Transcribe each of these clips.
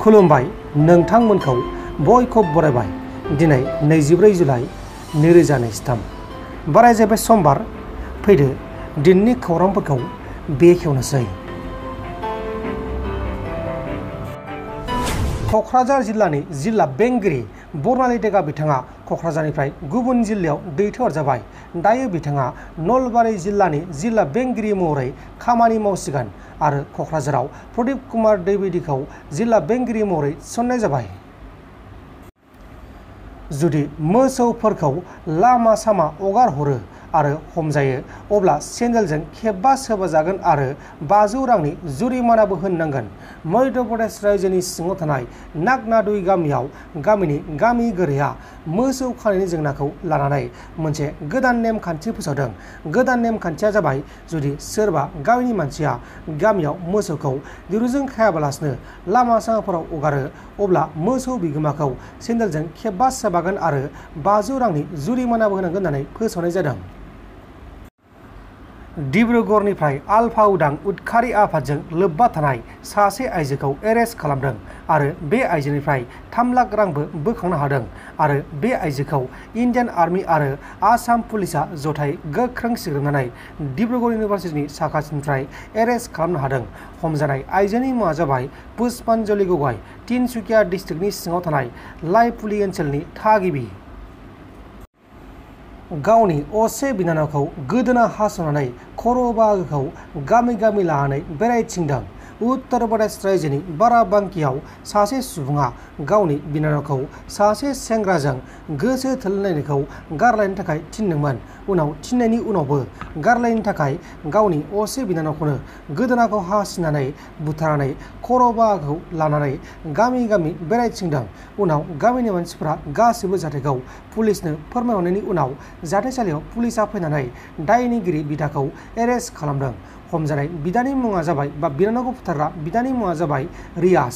खुलुमबाय नोंथांमोनखौ बयखौबो बरायबाय दिनै 24 जुलाइ 2023 बारायजाबाय समबार फैदो दिननि खौरांफोरखौ बेखेवनोसै। क'क्राझार जिल्लानि जिल्ला बेंगिरि बरनालि देगा बिथाङा क'क्राझारनिफ्राय गुबुन जिल्लायाव दैथायहरजाबाय। दायो बिथाङा नलबारि जिल्लानि जिल्ला बेंगिरि महरै खामानि मावसिगोन आरो क'क्राझाराव प्रदीप कुमार दैबिदिखौ जिल्ला बेंगिरि महरै थिसननाय जाबाय। जुदि मोसौफोरखौ लामा सामा हगार हरो आरो हमजायो अब्ला सेन्देलजों खेबबा सोबाजागोन आरो 500 रांनि जुरिमानाबो होनांगोन। मध्य प्रदेश रायजोनि सिङाव थानाय नागनादुइ गामियाव गामिनि गामि गोराया मोसौ खानायनि जेंनाखौ लानानै मोनसे गोदान नेमखान्थि फोसावदों। गोदान नेमखान्थिया जाबाय जुदि सोरबा गामिनि मानसिया गामियाव मोसौखौ दिरुंजों खायाबालासिनो लामा सामाफोराव हगारो अब्ला मोसौ बिगोमाखौ सेन्देलजों खेबबा सोबागोन आरो 500 रांनि जुरिमानाबो होनांगोन होननानै फोसावनाय जादों। डिब्रुगड़निफ्राय आलफा उदां उदखारि आफादजों लोब्बा थानाय सासे आइजोखौ एरेस्ट खालामदों आरो बे आइजोनिफ्राय 3 लाख रांबो बोखांनो हादों आरो बे आइजोखौ इन्डियान आर्मि आरो आसाम पुलिसा जथाय गोख्रों सिग्रोमनानै डिब्रुगड़ इउनिभार्सिटिनि साखाथिनिफ्राय एरेस्ट खालामनो हादों। हमजानाय आइजोनि मुङा जाबाय पुष्पान्जलि गगৈ, तिनसुकिया डिस्ट्रिक्टनि सिङाव थानाय लाइपुलि ओनसोलनि थागिबि। गावनि असे बिनानावखौ गोदोना हास'नानै खर' बाहागोखौ गामि गामि लानानै बेरायथिंदों। उत्तर प्रदेश रायजोनि बाराबांकीयाव सासे सुबुङा गावनि बिनानावखौ सासे सेंग्राजों गोसो थोलायनायखौ गारलायनो थाखाय थिनदोंमोन। उनाव थिननायनि उनावबो गारलायनो थाखाय गावनि असे बिनानावखौनो गोदोनाखौ हासिनानै बुथारनानै खर' बाहागोखौ लानानै गामि गामि बेरायथिंदों। उनाव गामिनि मानसिफोरा गासैबो जाथायखौ पुलिसनो फोरमायहरनायनि उनाव जाथायसालियाव पुलिसा फैनानै दायनिगिरि बिदाखौ एरेस्ट खालामदों। हमजानाय बिदानि मुङा जाबाय बा बिनानावखौ बुथारग्रा बिदानि मुङा जाबाय रियाज।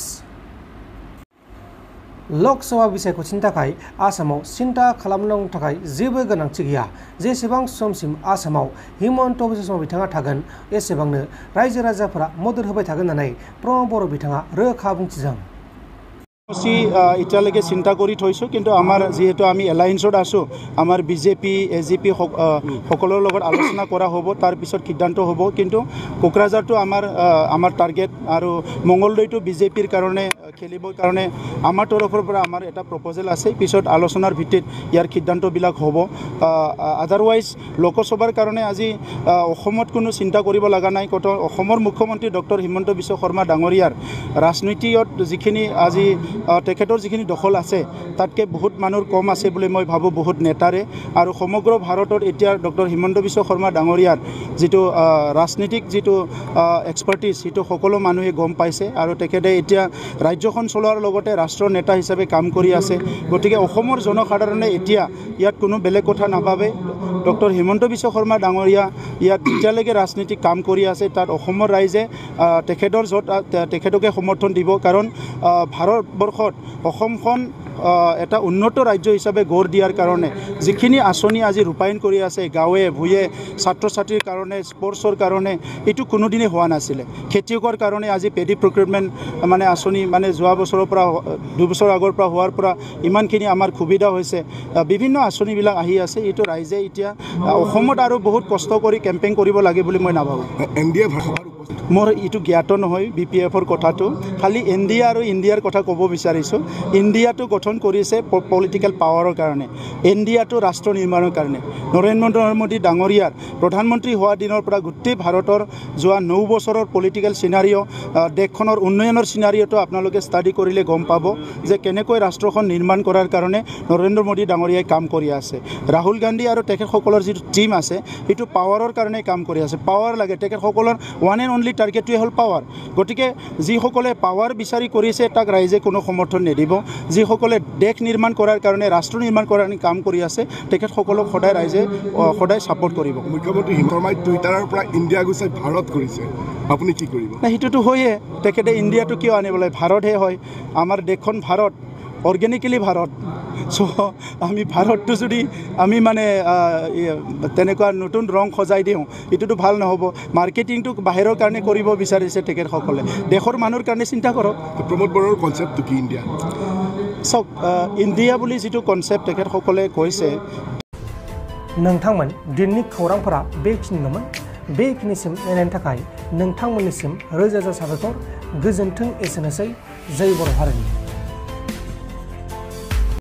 लकसभा बिसायख'थिनि थाखाय आसामाव सिन्था खालामनांगौ थाखाय जेबो गोनांथि गैया। जेसेबां समसिम आसामाव हिमन्त बिश्व शर्मा बिथाङा थागोन एसेबांनो रायजो राजाफोरा मदद होबाय थागोन होननानै प्रमद बर' बिथाङा रोखा बुंथिदों। এতিয়ালৈকে চিন্তা কৰি থৈছোঁ, কিন্তু আমাৰ যিহেতু আমি এলায়েন্সত আছোঁ, আমাৰ বিজেপি এজিপি সকলৰ লগত আলোচনা কৰা হ'ব, তাৰপিছত সিদ্ধান্ত হ'ব। কিন্তু কোকৰাঝাৰটো আমাৰ টাৰ্গেট আৰু মংগলদৈটো বিজেপিৰ কাৰণে খেলিবৰ কাৰণে আমাৰ তৰফৰ পৰা আমাৰ এটা প্ৰপ'জেল আছে। পিছত আলোচনাৰ ভিত্তিত ইয়াৰ সিদ্ধান্তবিলাক হ'ব। আদাৰৱাইজ লোকসভাৰ কাৰণে আজি অসমত কোনো চিন্তা কৰিব লগা নাই। অসমৰ মুখ্যমন্ত্ৰী ডক্টৰ হিমন্ত বিশ্ব শৰ্মা ডাঙৰীয়াৰ ৰাজনীতিত যিখিনি আজি তেখেতৰ যিখিনি দখল আছে তাতকৈ বহুত মানুহৰ কম আছে বুলি মই ভাবোঁ, বহুত নেতাৰে। আৰু সমগ্ৰ ভাৰতত এতিয়া ডক্টৰ হিমন্ত বিশ্ব শৰ্মা ডাঙৰীয়াৰ যিটো ৰাজনীতিক যিটো এক্সপাৰ্টিছ সেইটো সকলো মানুহে গম পাইছে আৰু তেখেতে এতিয়া ৰাজ্যখন চলোৱাৰ লগতে ৰাষ্ট্ৰৰ নেতা হিচাপে কাম কৰি আছে। গতিকে অসমৰ জনসাধাৰণে এতিয়া ইয়াত কোনো বেলেগ কথা নাভাবে। ডক্টৰ হিমন্ত বিশ্ব শৰ্মা ডাঙৰীয়া ইয়াত যেতিয়ালৈকে ৰাজনীতিক কাম কৰি আছে তাত অসমৰ ৰাইজে তেখেতকে সমৰ্থন দিব। কাৰণ ভাৰতবৰ্ষত অসমখন এটা উন্নত ৰাজ্য হিচাপে গঢ় দিয়াৰ কাৰণে যিখিনি আঁচনি আজি ৰূপায়ণ কৰি আছে গাঁৱে ভূঞে ছাত্ৰ ছাত্ৰীৰ কাৰণে, স্পৰ্টছৰ কাৰণে, এইটো কোনোদিনেই হোৱা নাছিলে। খেতিয়কৰ কাৰণে আজি পেডি প্ৰকিউৰমেণ্ট মানে আঁচনি মানে যোৱা বছৰৰ পৰা 2 বছৰ আগৰ পৰা হোৱাৰ পৰা ইমানখিনি আমাৰ সুবিধা হৈছে। বিভিন্ন আঁচনিবিলাক আহি আছে। এইটো ৰাইজে এতিয়া অসমত আৰু বহুত কষ্ট কৰি কেম্পেইন কৰিব লাগে বুলি মই নাভাবোঁ। মোৰ এইটো জ্ঞাত নহয় BPFৰ কথাটো, খালি এনডিএ আৰু ইণ্ডিয়াৰ কথা ক'ব বিচাৰিছোঁ। ইণ্ডিয়াটো গঠন কৰিছে পলিটিকেল পাৱাৰৰ কাৰণে, এনডিএটো ৰাষ্ট্ৰ নিৰ্মাণৰ কাৰণে। নৰেন্দ্ৰ মোদী ডাঙৰীয়াৰ প্ৰধানমন্ত্ৰী হোৱা দিনৰ পৰা গোটেই ভাৰতৰ যোৱা 9 বছৰৰ পলিটিকেল চিনাৰিঅ' দেশখনৰ উন্নয়নৰ চিনাৰিঅ'টো আপোনালোকে ষ্টাডি কৰিলে গম পাব যে কেনেকৈ ৰাষ্ট্ৰখন নিৰ্মাণ কৰাৰ কাৰণে নৰেন্দ্ৰ মোদী ডাঙৰীয়াই কাম কৰি আছে। ৰাহুল গান্ধী আৰু তেখেতসকলৰ যিটো টীম আছে সেইটো পাৱাৰৰ কাৰণে কাম কৰি আছে। পাৱাৰ লাগে, তেখেতসকলৰ ওৱান এণ্ড অনলি টাৰ্গেটটোৱে হ'ল পাৱাৰ। গতিকে যিসকলে পাৱাৰ বিচাৰি কৰিছে তাক ৰাইজে কোনো সমৰ্থন নিদিব। যিসকলে দেশ নিৰ্মাণ কৰাৰ কাৰণে, ৰাষ্ট্ৰ নিৰ্মাণ কৰাৰ কাৰণে কাম কৰি আছে তেখেতসকলক সদায় ৰাইজে সদায় ছাপোৰ্ট কৰিব। মুখ্যমন্ত্ৰী হিমন্ত শৰ্মাই টুইটাৰৰ পৰা ইণ্ডিয়া গুচাই ভাৰত কৰিছে, আপুনি কি কৰিব? সেইটোতো হয়ে, তেখেতে ইণ্ডিয়াটো কিয় আনিবলৈ? ভাৰতহে হয়, আমাৰ দেশখন ভাৰত, অৰ্গেনিকেলি ভাৰত। চ' আমি ভাৰতটো যদি আমি মানে তেনেকুৱা নতুন ৰং সজাই দিওঁ এইটোতো ভাল নহ'ব মাৰ্কেটিংটো বাহিৰৰ কাৰণে কৰিব বিচাৰিছে তেখেতসকলে দেশৰ মানুহৰ কাৰণে চিন্তা কৰক প্ৰমোদ বড়োৰ কনচেপ্টটো কি ইণ্ডিয়া চাওক ইণ্ডিয়া বুলি যিটো কনচেপ্ট তেখেতসকলে কৈছে नोंथांमोन दिननि खौरांफोरा बेखिनिल'मोन बेखिनिसिम नायनायनि थाखाय नोंथांमोननिसिम रोजा रोजा साबायखर गोजोन्थों एसेनोसै जय बर' हारिनि